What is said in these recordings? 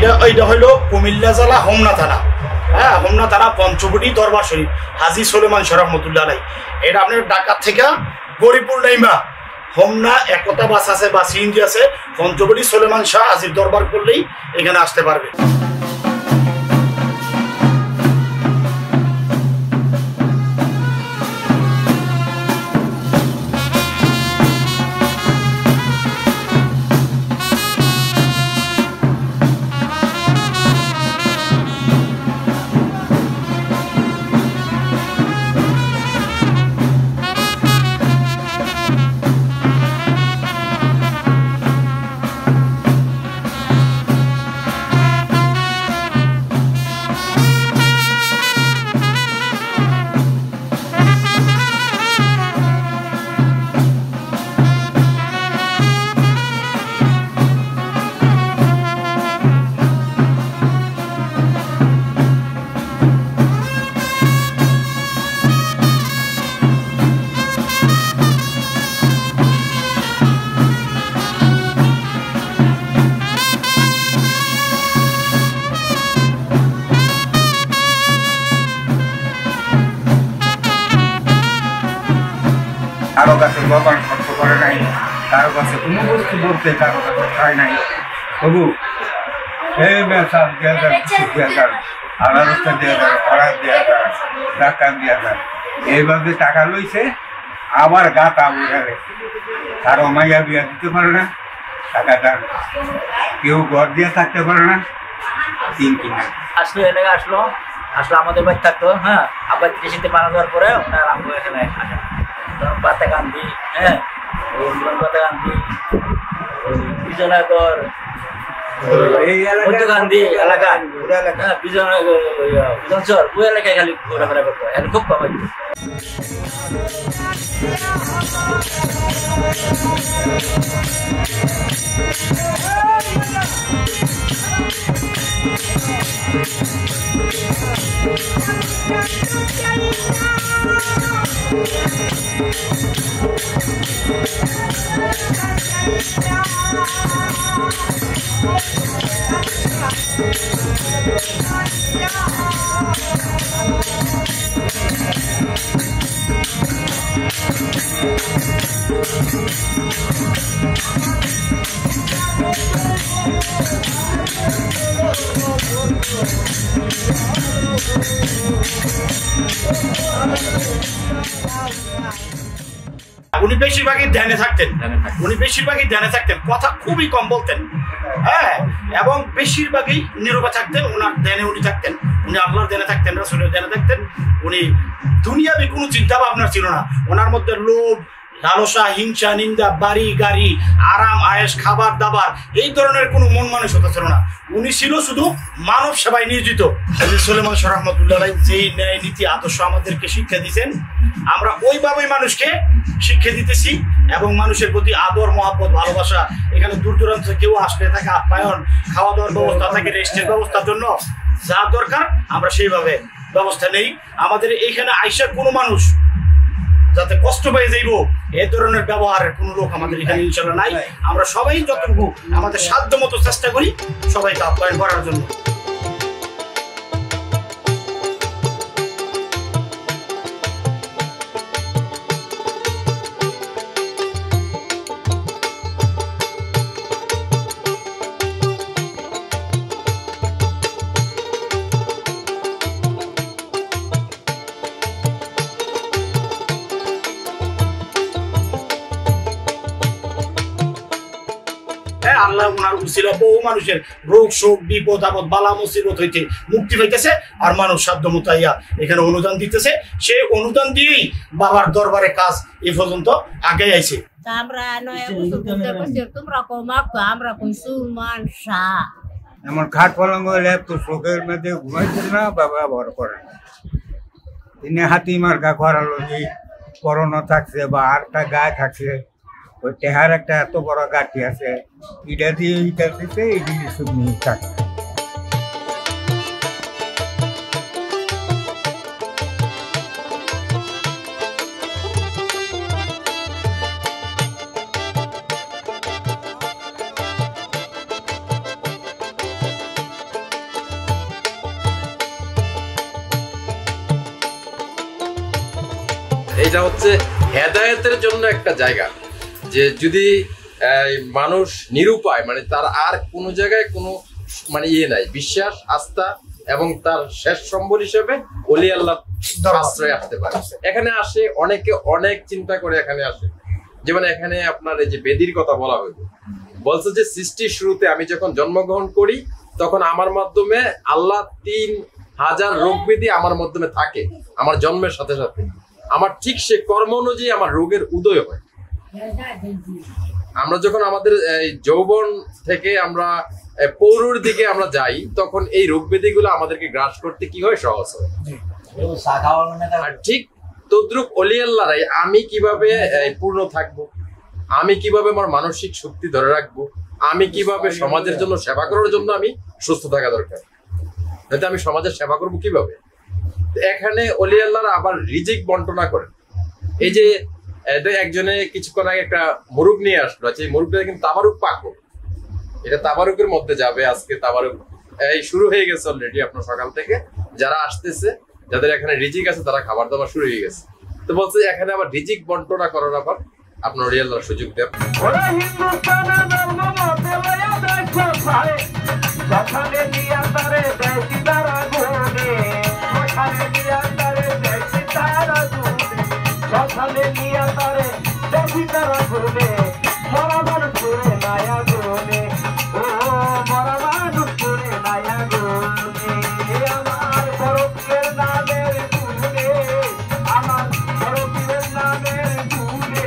এইটা হইলো কুমিল্লা জেলা হোমনা থানা। হ্যাঁ, হোমনা থানা পঞ্চবটি দরবার শরীফ হাজী সুলেমান শাহ রহমতুল্লাহ আলাইহি। এটা আপনার ঢাকা থেকে গরিপুর নাইমা হোমনা একতা বাস আছে বা সিএনজি আছে, পঞ্চবটি সুলেমান শাহ হাজীর দরবার করলেই এখানে আসতে পারবে। কারো কাছে দরবার খরচ করে নাই, কারো কাছে কোনো বস্তু বলতে কারো কাছে খায় নাই। তবু এই মেসাল 2000 আড়ারোটা 2000 ভাড়া 2000 টাকা 2000 এইভাবে টাকা লইছে। আবার গাতা উঠে গেছে, কারো মাইয়া বিয়া দিতে পারে না, টাকা দান কেউ ঘর দিয়ে থাকতে পারে না, তিন কিনা আসলো এলাকা আসলো আমাদের বাড়ি থাকতো। হ্যাঁ, আবার কৃষিতে মারা যাওয়ার পরে ওনার আম্মু এখানে আসে পাতা কান্দি। হ্যাঁ, পাতা কান্দি বিজয়নগর গান্ধী এলাকা, হ্যাঁ বিজনচর ওই এলাকায় খালি ঘোরাফেরা করতো। এখন খুব কম হইতো। উনি বেশিরভাগই ধ্যানে থাকতেন, কথা খুবই কম বলতেন। হ্যাঁ, এবং বেশিরভাগই নীরবে থাকতেন। ওনার ধ্যানে উনি থাকতেন, উনি আল্লাহর ধ্যানে থাকতেন, রাসূলের ধ্যানে থাকতেন। উনি দুনিয়াবি কোনো চিন্তা ভাবনা ছিল না ওনার মধ্যে। লোভ, লালসা, হিংসা, নিন্দা, বাড়ি গাড়ি, আরাম আয়েশ, খাবার দাবার, এই ধরনের কোনো মন মানসিকতা ছিল না। উনি ছিল শুধু মানব সেবায় নিয়োজিত। হাজী সুলেমান শাহ রহমতুল্লাহ আলাইহি যেই ন্যায় নীতি আদর্শ আমাদেরকে শিক্ষা দিয়েছেন, আমরা ওইভাবেই মানুষকে শিক্ষা দিতেছি। এবং মানুষের প্রতি আদর, মহব্বত, ভালোবাসা। এখানে দূর দূরান্ত কেউ আসলে তাকে আপ্যায়ন, খাওয়া দাওয়ার ব্যবস্থা, তাকে রেস্টের ব্যবস্থার জন্য যা দরকার আমরা সেইভাবে ব্যবস্থা নেই। আমাদের এইখানে আইসার কোনো মানুষ যাতে কষ্ট পেয়ে যাইব এই ধরনের ব্যবহারের কোনো লোক আমাদের এখানে ইনশাআল্লাহ নাই। আমরা সবাই যতটুকু আমাদের সাধ্য মতো চেষ্টা করি সবাইকে আপ্যায়ন করার জন্য। আল্লাহ ওনার উসিলা বহু মানুষের রোগ শোক বিপদ আপদ বালা মুসিবত হইতে মুক্তি পাইতেছে। আর মানুষ সাধ্য মতো এখানে অনুদান দিতেছে। সেই অনুদান দিয়েই বাবার দরবারে কাজ এ পর্যন্ত আগে আইছে। এমন খাট পলঙ্গ হলে তো শোকের মধ্যে ঘুমাইছেন না, বাবা ভর করেন। তিনি হাতি মার্কা করালো যে করোনা থাকছে বা আরটা গায়ে থাকছে, ওই টেহার একটা এত বড় গাঠি আছে, ইটা দিয়ে ইটা দিতে এই জিনিস নিয়ে থাকে। এটা হচ্ছে হেদায়েতের জন্য একটা জায়গা, যে যদি মানুষ নিরুপায়, মানে তার আর কোনো জায়গায় কোনো মানে ইয়ে নাই, বিশ্বাস আস্থা এবং তার শেষ সম্বল হিসেবে ওলি আল্লাহ আশ্রয় আসতে পারে। এখানে আসে অনেকে অনেক চিন্তা করে এখানে আসে। যেমন এখানে আপনার এই যে বেদির কথা বলা হইল, বলছে যে সৃষ্টির শুরুতে আমি যখন জন্মগ্রহণ করি তখন আমার মাধ্যমে আল্লাহ 3000 রোগ ব্যাধি আমার মাধ্যমে থাকে আমার জন্মের সাথে সাথে। আমার ঠিক সে কর্ম অনুযায়ী আমার রোগের উদয় হয়। আমরা যখন আমাদের যৌবন থেকে আমরা পৌরুর দিকে আমরা যাই, তখন এই রোগ ব্যাধি গুলো আমাদেরকে গ্রাস করতে কি হয়, সহজ হয়। আর ঠিক তদ্রুপ ওলি আল্লাহরাই আমি কিভাবে পূর্ণ থাকবো, আমি কিভাবে আমার মানসিক শক্তি ধরে রাখবো, আমি কিভাবে সমাজের জন্য সেবা করার জন্য আমি সুস্থ থাকা দরকার, যাতে আমি সমাজের সেবা করবো কিভাবে। এখানে ওলি আল্লাহরা আবার রিজিক বন্টনা করেন। এই যে একজনে কিছুক্ষণ আগে একটা মুরুগ নিয়ে আসলো, এই মুরুগটা কিন্তু তাবারুক পাকো, এটা তাবারুকের মধ্যে যাবে। আজকে তাবারুক এই শুরু হয়ে গেছে অলরেডি, আপনার সকাল থেকে যারা আসতেছে, যাদের এখানে রিজিক আছে তারা খাবার দাবার শুরু হয়ে গেছে। তো বলছে এখানে আবার রিজিক বন্টনা করার আবার আপনার ওলি আল্লাহর সুযোগ দেন।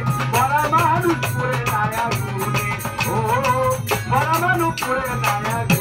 Pura